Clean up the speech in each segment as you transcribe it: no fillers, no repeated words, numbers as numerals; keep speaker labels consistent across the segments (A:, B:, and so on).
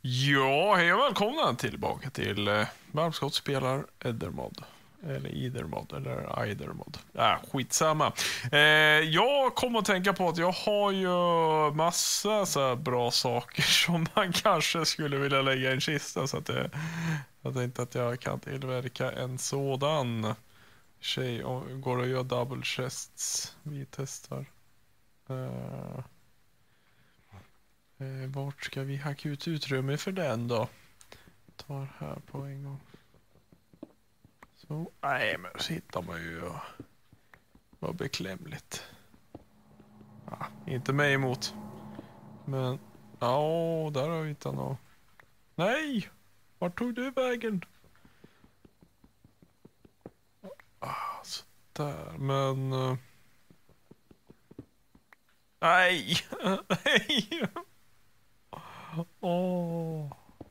A: Ja, hej och välkomna tillbaka till Varmskott spelar Edermod. Eller Idermod, eller Idermod. Skitsamma. Jag kom att tänka på att jag har ju massa så här bra saker som man kanske skulle vilja lägga i en kista. Så att jag tänkte att jag kan tillverka en sådan. Tjej, går det att göra double chests? Vi testar. Vart ska vi hacka ut utrymme för den då? Tar här på en gång. Så, nej men så hittar man ju vad beklämligt. Inte mig emot. Men, ja, där har vi hittat något. Nej! Vart tog du vägen? Så där, men... nej! Nej! Åh!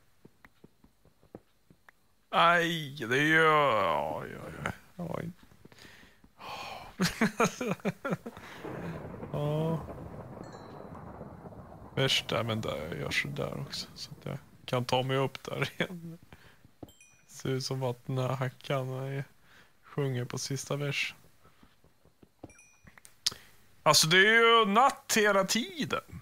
A: Nej, det gör... Oj. Ja. Värsta, men där jag gör så där också. Så att jag kan ta mig upp där igen. Det ser ut som att den här hackan sjunger på sista vers. Alltså det är ju natt hela tiden.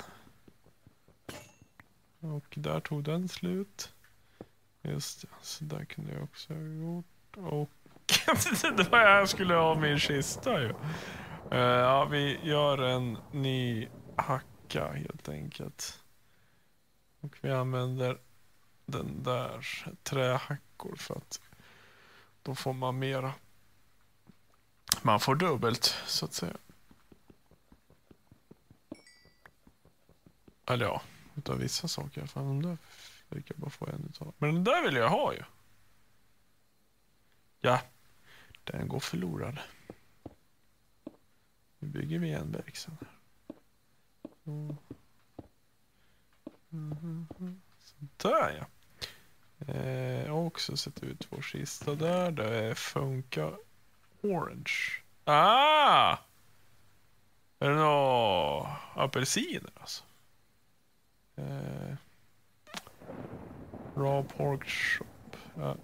A: Och där tog den slut. Just det, så där kunde jag också ha gjort. Och det var jag skulle ha min kista ju. Ja, vi gör en ny hacka helt enkelt. Och vi använder den där trähackor för att då får man mera. Man får dubbelt så att säga. Eller ja, utav vissa saker i alla fall. Den där fick jag bara få en utav. Men den där vill jag ha ju. Ja, den går förlorad. Nu bygger vi en väg sen här. Så där ja. Och så sätter vi 2 kista där. Det funkar orange. Ah! Är det några apelsiner alltså? Raw pork shop. Ja,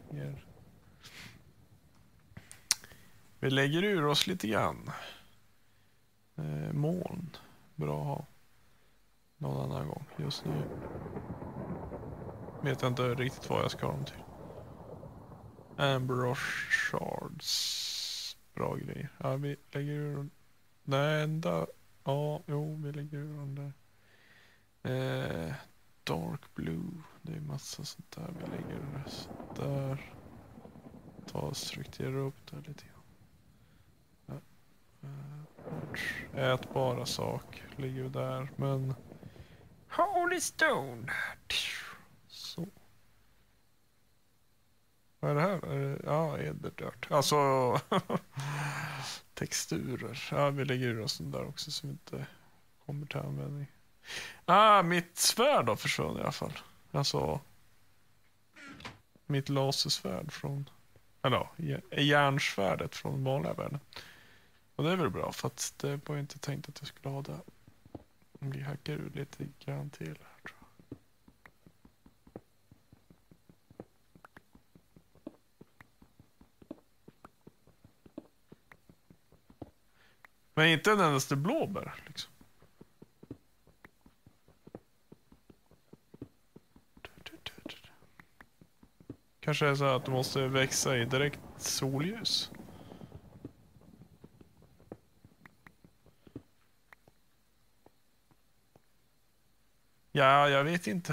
A: vi lägger ur oss lite grann. Moln. Bra att ha. Någon annan gång. Just nu vet jag inte riktigt vad jag ska ha dem till. Amber shards. Bra grejer. Ja, vi lägger ur dem. Nej, enda. Ja, jo, vi lägger ur dem där. Dark blue. Det är massa sånt där. Vi lägger ur det där. Ta och strukturera upp det lite grann. Ätbara sak ligger där, men Holy Stone. Så. Vad är det här? Ja, Edberdört. Alltså texturer. Ja, vi lägger ur oss den där också så vi inte kommer till användning. Mitt svärd har försvunnit i alla fall. Alltså mitt lasersvärd från järnsvärdet från vanliga världen. Och det är väl bra för att det var inte tänkt att jag skulle ha det. Vi hackar ur lite grann till här tror jag. Men inte en endaste blåbär liksom. Kanske är så att du måste växa i direkt solljus. Ja, jag vet inte.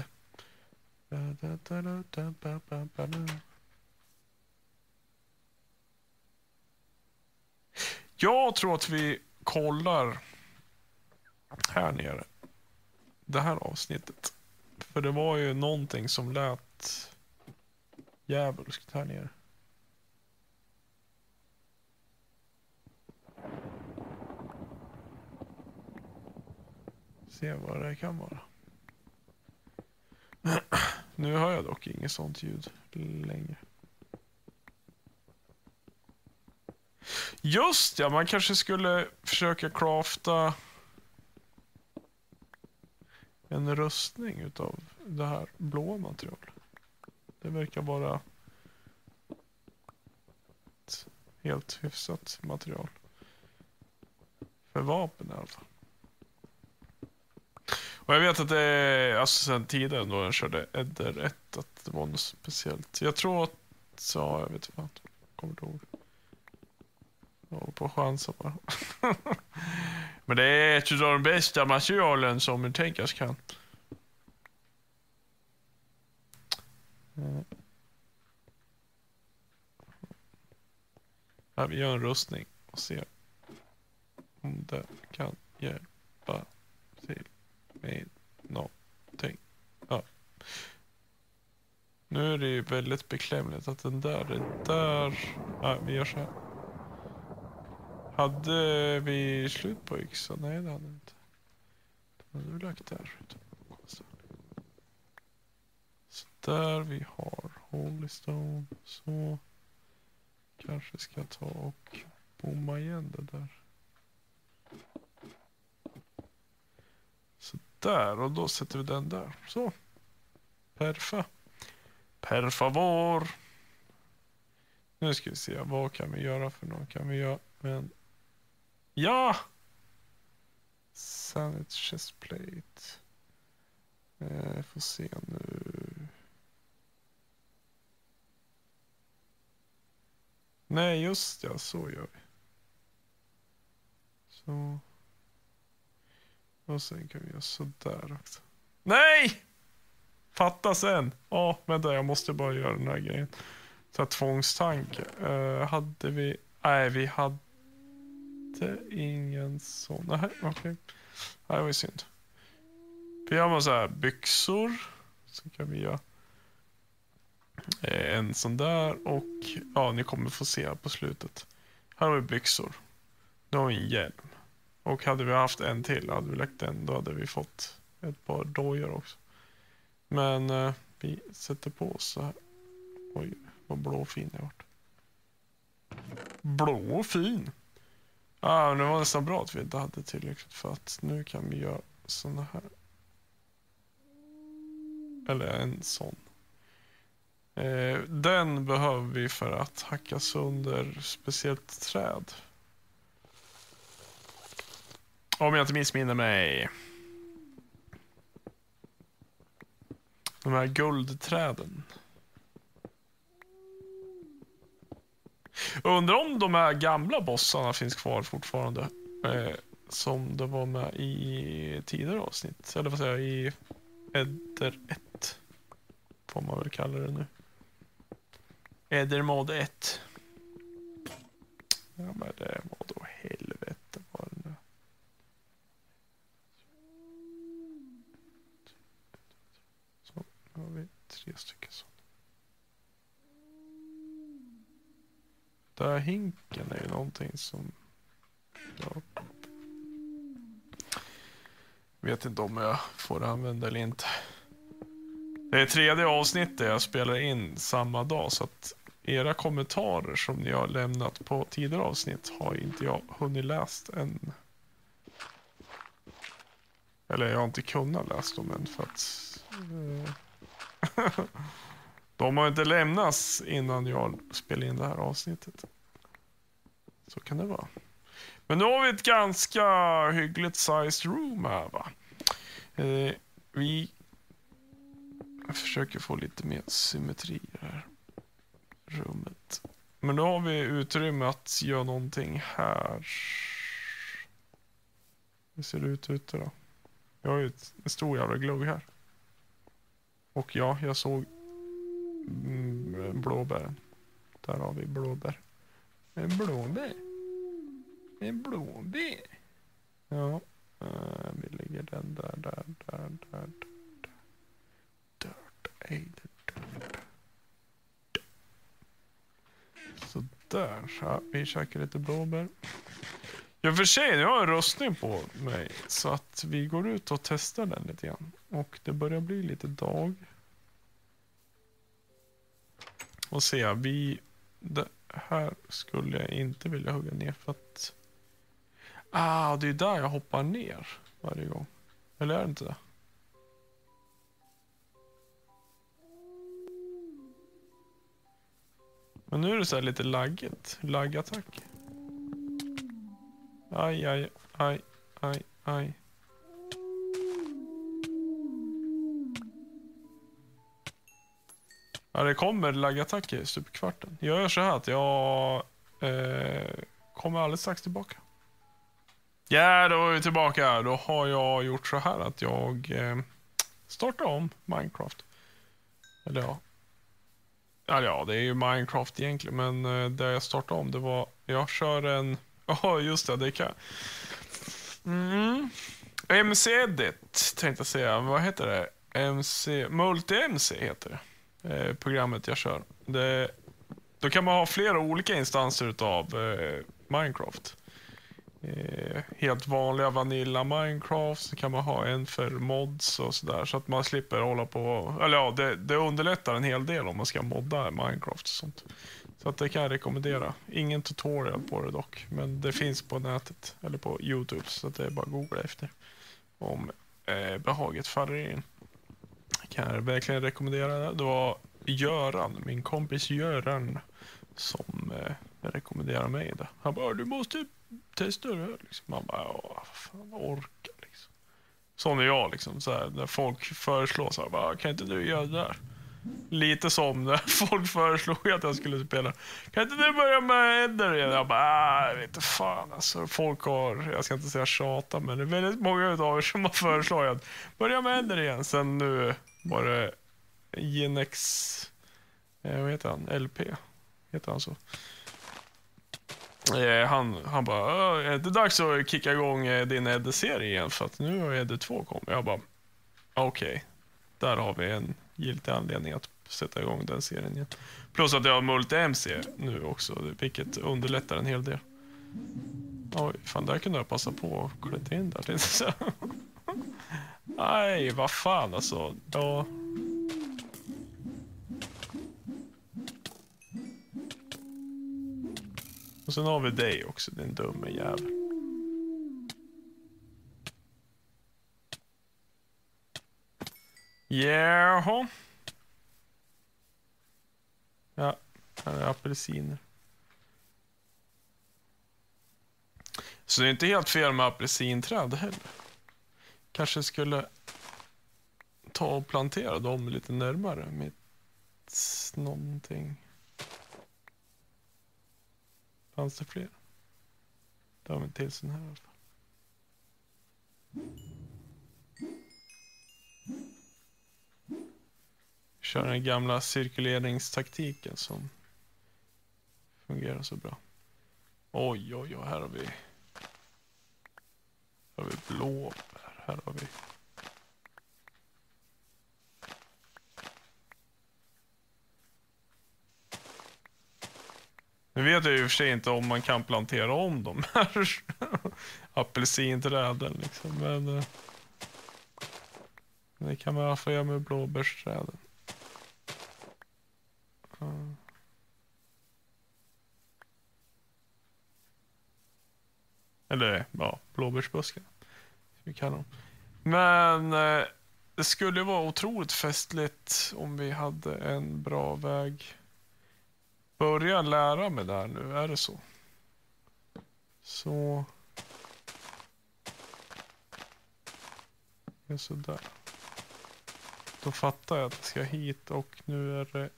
A: Jag tror att vi kollar här nere. Det här avsnittet. För det var ju någonting som lät djävulskt här nere. Se vad det kan vara. Nu hör jag dock inget sånt ljud längre. Just ja, man kanske skulle försöka crafta en rustning utav det här blå materialet. Det verkar vara ett helt hyfsat material. För vapen i alla fall. Och jag vet att det är, alltså sen tidigare då jag körde Edder 1, att det var något speciellt. Jag tror att, så jag vet inte, kommer du ihåg. Jag håller på att chansa bara. Men det är ett av de bästa materialen som man tänkas kan. Ja, vi gör en rustning och ser om det kan hjälpa till med någonting. Ja. Nu är det ju väldigt beklämmande att den där är där. Ja, vi gör så här. Hade vi slut på yxan? Nej, det hade vi inte. Den hade vi lagt där. Så där vi har Holy Stone. Så kanske ska ta och bomma igen det där. Så där, och då sätter vi den där. Så. Perfa. Per favor. Nu ska vi se, vad kan vi göra för något? Kan vi göra en... Ja! Sanit chestplate. Får se nu. Nej, just det. Så gör vi. Så. Och sen kan vi göra sådär också. Nej! Fatta sen. Ja, vänta, jag måste bara göra den här grejen. Så här tvångstanke. Hade vi... Nej, vi hade ingen sån. Nej, okej. Okay. Det var ju synd. Vi har så här byxor. Så kan vi göra en sån där. Och ja, ni kommer få se på slutet. Här har vi byxor. Då har vi en hjälm. Och hade vi haft en till, hade vi lagt den, då hade vi fått ett par dojor också. Men vi sätter på oss så här. Oj, vad blåfin jag varit. Blåfin? Ja, det var nästan bra att vi inte hade tillräckligt, för att nu kan vi göra såna här. Eller en sån. Den behöver vi för att hacka sönder speciellt träd. Om jag inte missminner mig. De här guldträden. Undrar om de här gamla bossarna finns kvar fortfarande. Som det var med i tidigare avsnitt. Eller vad säger jag, i Edder 1. Får man väl kalla det nu. Edder mod 1. Ja, men det var då helvete var det nu. Så, nu har vi 3 stycken så. Där hinken är ju någonting som jag vet inte om jag får använda eller inte. Det är 3:e avsnittet jag spelar in samma dag, så att era kommentarer som ni har lämnat på tidigare avsnitt har inte jag hunnit läst än. Eller jag har inte kunnat läsa dem än, för att de har inte lämnats innan jag spelar in det här avsnittet. Så kan det vara. Men nu har vi ett ganska hyggligt sized room här, va? Vi försöker få lite mer symmetri i det här rummet. Men nu har vi utrymme att göra någonting här. Hur ser det ut ute då? Jag har ju en stor jävla glugg här. Och ja, jag såg blåbären. Där har vi blåbär. En blåbär. En blåbär. Ja, vi lägger den där. Så där, så vi käkar lite blåbär. Jag för sig, jag har en rustning på mig, så att vi går ut och testar den lite grann. Och det börjar bli lite dag. Och se, det här skulle jag inte vilja hugga ner, för att det är där jag hoppar ner varje gång. Eller är det inte det? Men nu är det så här lite laggigt. Laggattack. Aj, aj, aj, aj, aj. Ja, det kommer laggattacker i stupkvarten. Jag gör så här att jag kommer alldeles strax tillbaka. Ja, då är vi tillbaka. Då har jag gjort så här att jag startar om Minecraft. Eller ja. Ja, det är ju Minecraft egentligen. Men det jag startade om, det var... Jag kör en... Ja, just det kan MC-edit tänkte jag säga. Vad heter det? Multi-MC heter det. Programmet jag kör. Då kan man ha flera olika instanser av Minecraft. Helt vanliga vanilla Minecraft, så kan man ha en för mods och sådär, så att man slipper hålla på, eller ja, det underlättar en hel del om man ska modda Minecraft och sånt. Så att det kan jag rekommendera. Ingen tutorial på det dock, men det finns på nätet eller på YouTube, så att det är bara att googla efter om behaget faller in. Kan jag verkligen rekommendera det. Det var Göran, min kompis Göran, som rekommenderade mig det. Han bara, du måste testa det här liksom. Man bara, vad fan, orkar liksom. Sån är jag liksom, så här, när folk föreslår så här, bara, kan inte du göra det där? Lite som när folk föreslog att jag skulle spela. Kan inte du börja med Ender igen? Jag bara, jag vet inte fan alltså. Folk har, jag ska inte säga tjata, men det är väldigt många av er som har föreslagit att börja med Ender igen. Sen nu var det Genex, vad heter han? LP, heter han så? Han bara, är det dags att kicka igång din Edde-serie igen? För att nu har Edde 2 kommit. Jag bara, okej. Där har vi en giltig anledning att sätta igång den serien igen. Plus att jag har multi-MC nu också, vilket underlättar en hel del. Oj, fan, där kunde jag passa på att klättra in där lite så. Nej, vad fan alltså. Ja. Och sen har vi dig också, din dumme jävel. Jaha. Ja, här är apelsiner. Så det är inte helt fel med apelsinträd heller. Kanske skulle ta och plantera dem lite närmare med någonting. Fanns det fler? Det har vi en till sån här i alla fall. Kör den gamla cirkuleringstaktiken som fungerar så bra. Oj, oj, oj, här har vi blåbär, här har vi. Nu vet jag i och för sig inte om man kan plantera om de här apelsinträden liksom, men det kan man i alla fall göra med blåbärsträden. Eller ja, blåbärsbuskar. Vi kallar dem. Men det skulle vara otroligt festligt om vi hade en bra väg. Börja lära mig där nu, är det så? Så. Ja, så där. Då fattar jag att jag ska hit och nu är det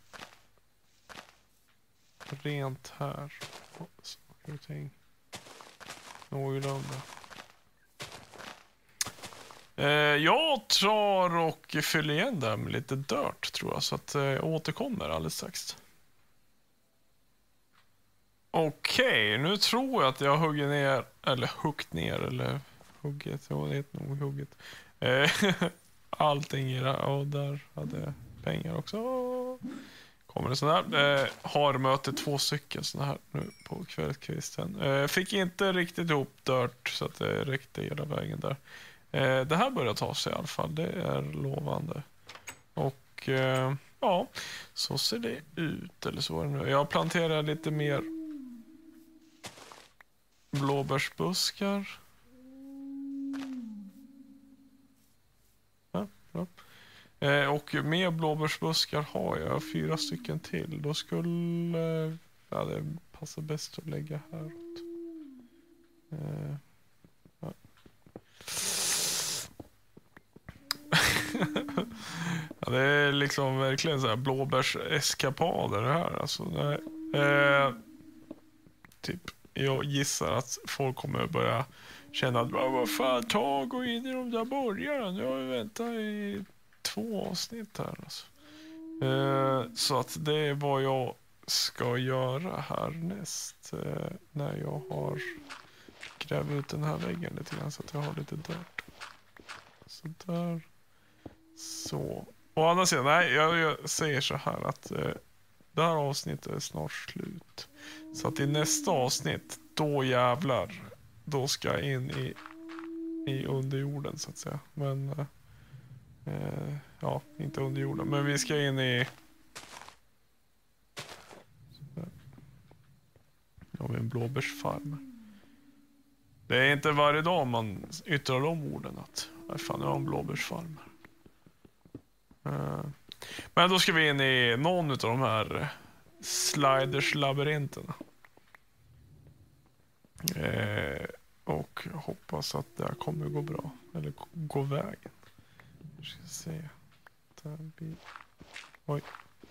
A: rent här. Saker och ting. Någorlunda. Jag tar och fyller igen där med lite dirt tror jag, så att jag återkommer alldeles strax. Okej, nu tror jag att jag hugger ner, eller huggit ner, eller hugget, ja det heter nog hugget. Allting i det, och där hade jag pengar också. Kommer det sån här. Har möte 2 stycken såna här nu på kvällskvisten. Fick inte riktigt ihop dirt så att det räckte hela vägen där. Det här börjar ta sig i alla fall, det är lovande. Och ja, så ser det ut, eller så är det nu. Jag planterar lite mer blåbärsbuskar. Ja, bra. Och med blåbärsbuskar har jag 4 stycken till. Då skulle det passa bäst att lägga häråt. Ja. Ja, det är liksom verkligen så här blåbärseskapader det här. Alltså, typ, jag gissar att folk kommer att börja känna att vad fan, gå in i de där borgarna. Nu har vi väntat i 2 avsnitt här. Alltså. Så att det är vad jag ska göra härnäst när jag har grävt ut den här väggen lite grann så att jag har lite dirt. Så där. Så. Å andra sidan, nej, jag säger så här att det här avsnittet är snart slut. Så att i nästa avsnitt, då jävlar, då ska jag in i underjorden så att säga. Men ja, inte underjorden, men vi ska in i... Nu har vi en blåbärsfarm. Det är inte varje dag man yttrar de orden att fan, jag har en blåbärsfarm. Men då ska vi in i någon av de här sliders-labyrinterna. Och hoppas att det kommer gå bra. Eller gå vägen. Jag ska se. Där blir... Oj.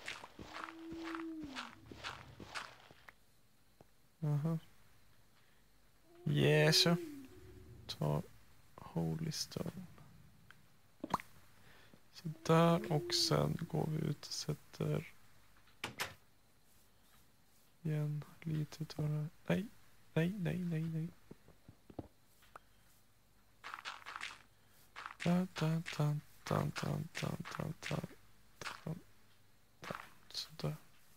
A: Aha. Yes. Ta Holy Stone. Så där, och sen går vi ut och sätter igen lite av det här. Nej. Sådär.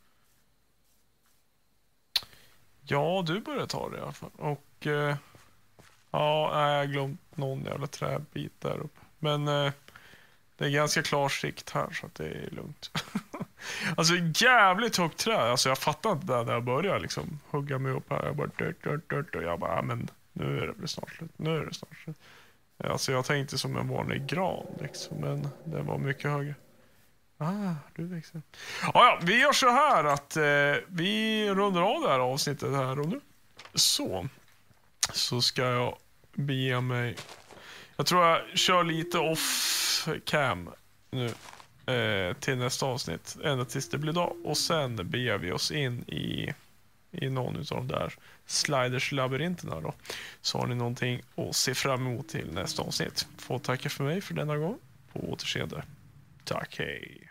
A: Ja, du börjar ta det i alla fall. Och ja, jag har glömt någon jävla träbit där uppe. Men det är ganska klar sikt här så att det är lugnt. Alltså jävligt högt träd. Alltså jag fattar inte det när jag började liksom hugga mig upp här. Jag bara och jag bara, men nu är det väl snart slut. Alltså jag tänkte som en vanlig gran liksom, men det var mycket högre. Du växer. Ja, vi gör så här att vi rundar av det här avsnittet här och nu. Så ska jag bege mig. Jag tror jag kör lite off cam nu till nästa avsnitt ända tills det blir dag, och sen beger vi oss in i någon av de där sliders-labyrinterna då. Så har ni någonting att se fram emot till nästa avsnitt. Får tacka för mig för denna gång. På återseende. Tack, hej.